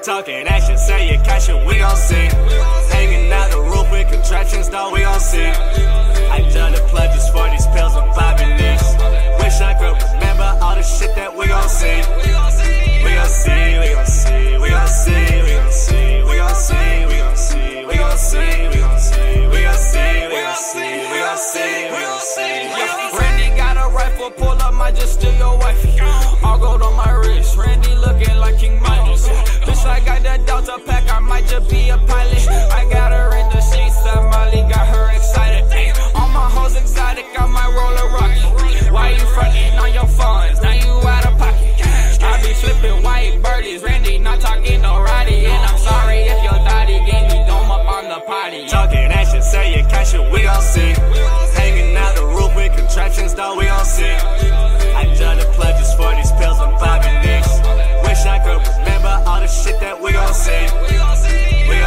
Talking action, say you cash it, we gon' see. Hanging out the roof with contraptions, though we gon' see. I done the pledges for these pills, I'm popping this. Wish I could remember all the shit that we gon' see. We gon' see, we gon' see, we gon' see, we gon' see, we gon' see, we gon' see, we gon' see, we gon' see, we gon' see, we gon' see, we gon' see, we gon' see. Randy got a rifle, pull up, might just steal your wife. All gold on my wrist, Randy looking like King Midas. Bitch, I got that Delta pack, I might just be a pilot. I got her in the sheets, that Molly got her excited. All my hoes exotic, I might roll a rocket. Why you frontin' on your funds? Now you out of pocket. I be flipping white birdies, Randy not talking no Roddy. And I'm sorry if your daddy gave me dome up on the potty. Talking action, say you cash it, we gon' see. Hanging out the roof with contraptions, though we gon' see. I done the pledges for these pills, I'm popping this. Wish I could remember all the shit that we gon' see. We gon' see, we gon'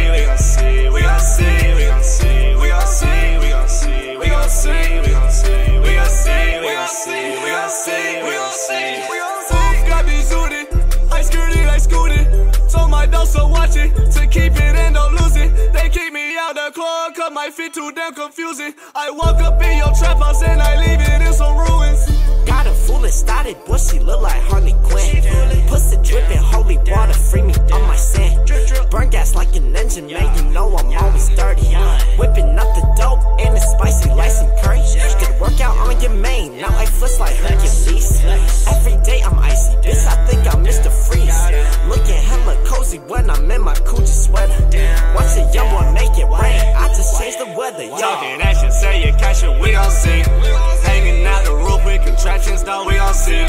see, we gon' see, we gon' see, we gon' see, we gon' see, we gon' see, we gon' see, we gon' see, we gon' see, we gon' see, we gon' see. Wolf got me zooted, I skirted, I scooted. Told my dog so watch it, to keep it and don't lose it. They keep me out the club, cause my feet too damn confusing. I walk up in your trap house and I leave it in some ruins. Got a fool that started, boy, she look like Harley Quinn. Pussy dripping, holy water, free me on my sand. Burn gas like an engine, man, you know I'm always dirty. Whipping up the dope, and it's spicy like some curry. Get work out on your main, not like foots like Hercules. Every day I'm icy, bitch, I think I'm Mr. Freeze. Looking hella cozy when I'm in my Coochie sweater. Watch a young boy make it rain, I just changed the weather, y'all. Talking action, say you cash it, we gon' see. Hanging out the roof with contraptions, though we gon' see.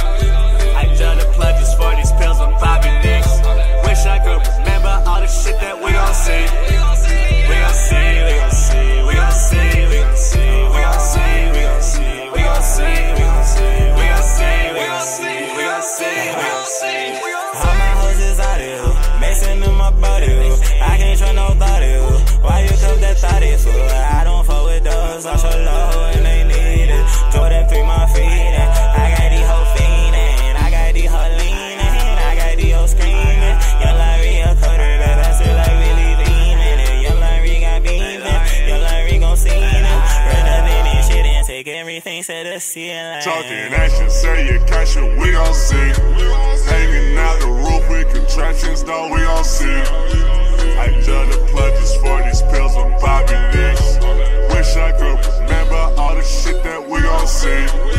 I done the pledges for these pills, I'm popping this. Wish I could remember all the shit that we gon' see. We gon' see, we gon' see, we gon' see, we gon' see, we gon' see, we gon' see, we gon' see, we gon' see, we gon' see, we gon' see, we gon' see, we gon' see. All my hoes is out here, messing in my body. I can't trust nobody. Why you come that thought it for? I don't fuck with those, I'm so low and they need it. Jordan 3 my feet, and I got these hoes fiendin', I got these hoes leanin', I got these hoes screamin'. Young Larry a cutter, that I feel like Billy Beamin'. Young Larry got beamin', Young Larry gon' see him. Run up in this shit and take everything to the ceiling. Talking action, say you cash it, we gon' see. Hanging out the roof with contraptions, though we gon' see. I done the pledges for these pills, I'm popping this. Wish I could remember all the shit that we gon' see.